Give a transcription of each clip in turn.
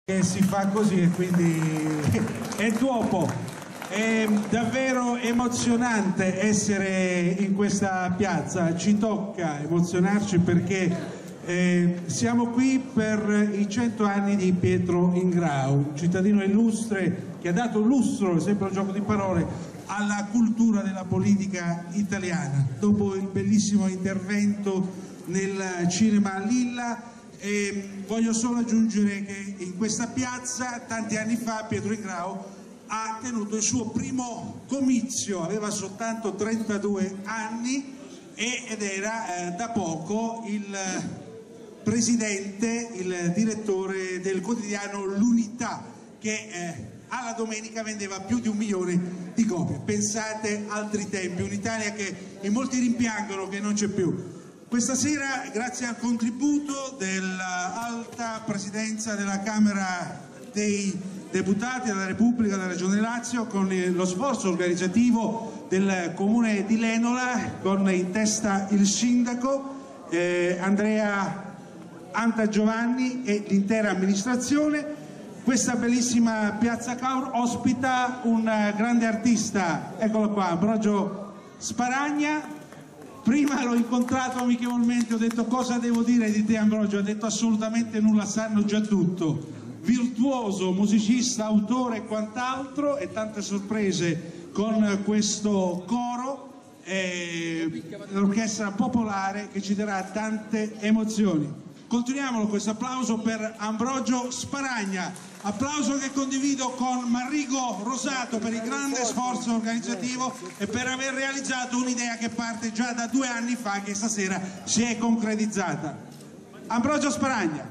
Che si fa così e quindi è dopo. È davvero emozionante essere in questa piazza, ci tocca emozionarci perché siamo qui per i 100 anni di Pietro Ingrao, un cittadino illustre che ha dato lustro, sempre un gioco di parole, alla cultura della politica italiana. Dopo il bellissimo intervento nel cinema Lilla, voglio solo aggiungere che in questa piazza tanti anni fa Pietro Ingrao ha tenuto il suo primo comizio, aveva soltanto 32 anni ed era da poco il presidente, il direttore del quotidiano L'Unità, che alla domenica vendeva più di 1 milione di copie. Pensate, altri tempi, un'Italia che in molti rimpiangono che non c'è più. Questa sera, grazie al contributo dell'Alta Presidenza della Camera dei Deputati della Repubblica della Regione Lazio, con lo sforzo organizzativo del Comune di Lenola, con in testa il sindaco Andrea Antagiovanni e l'intera amministrazione, questa bellissima piazza Cavour ospita un grande artista, eccolo qua, Ambrogio Sparagna. Prima l'ho incontrato amichevolmente, ho detto: cosa devo dire di te, Ambrogio? Ha detto: assolutamente nulla, sanno già tutto. Virtuoso, musicista, autore e quant'altro, e tante sorprese con questo coro, l'orchestra popolare che ci darà tante emozioni. Continuiamolo questo applauso per Ambrogio Sparagna, applauso che condivido con Marrigo Rosato per il grande sforzo organizzativo e per aver realizzato un'idea che parte già da 2 anni fa, che stasera si è concretizzata. Ambrogio Sparagna.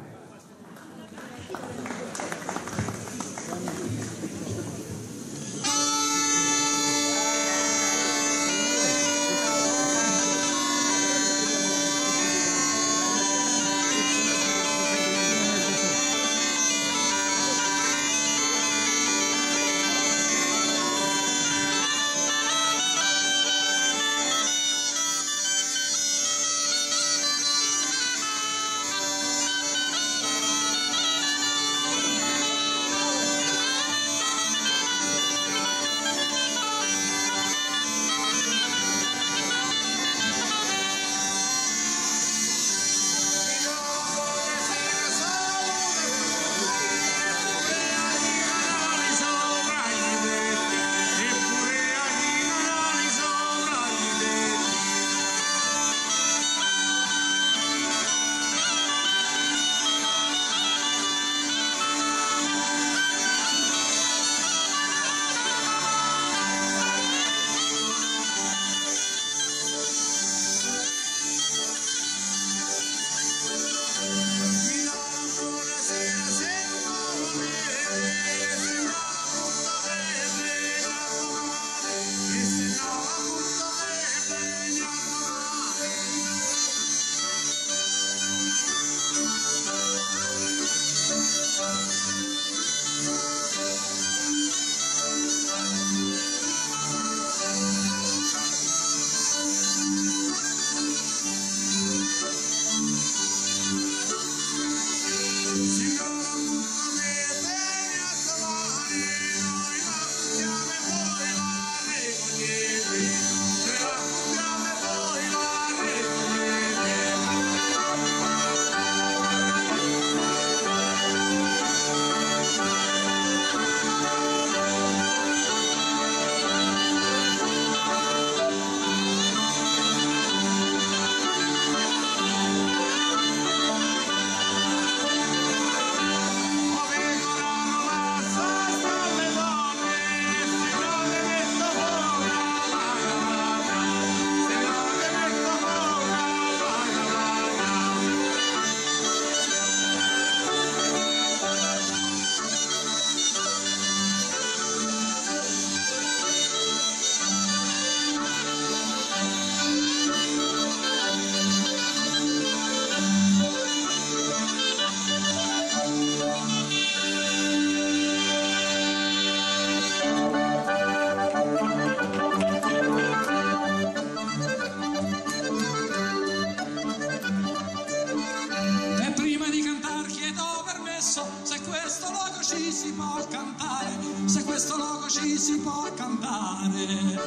ci si può cantare, se questo logo ci si può cantare.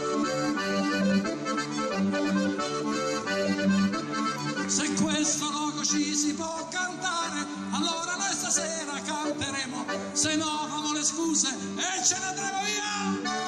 Se questo logo ci si può cantare, allora noi stasera canteremo, se no famo le scuse e ce ne andremo via.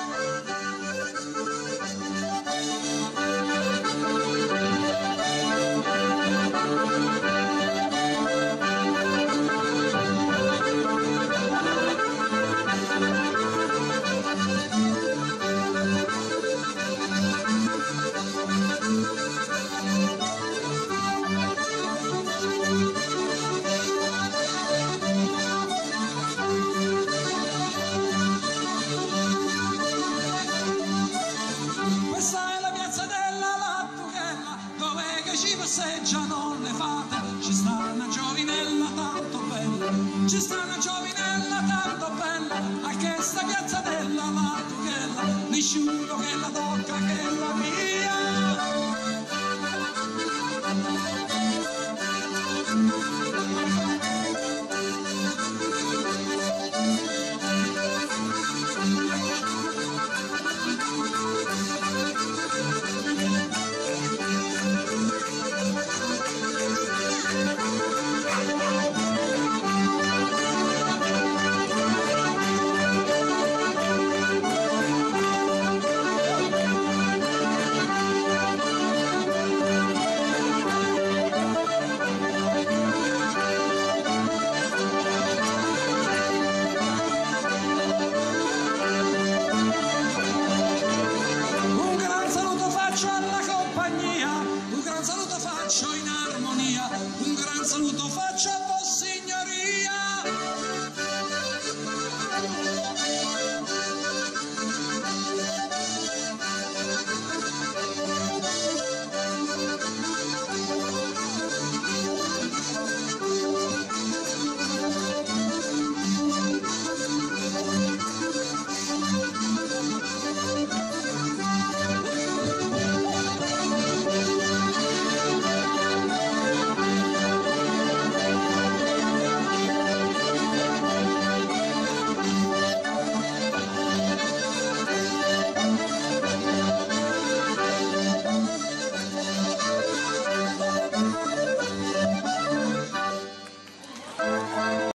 Passeggiano le fate, ci sta una giovinella tanto bella, ci sta una giovinella tanto bella, a questa piazza della Lattughella, nessuno che la tocca, che la via.